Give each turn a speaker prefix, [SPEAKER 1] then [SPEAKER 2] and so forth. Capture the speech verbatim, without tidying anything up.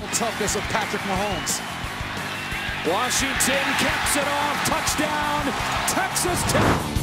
[SPEAKER 1] toughness of Patrick Mahomes.
[SPEAKER 2] Washington caps it off. Touchdown, Texas Tech.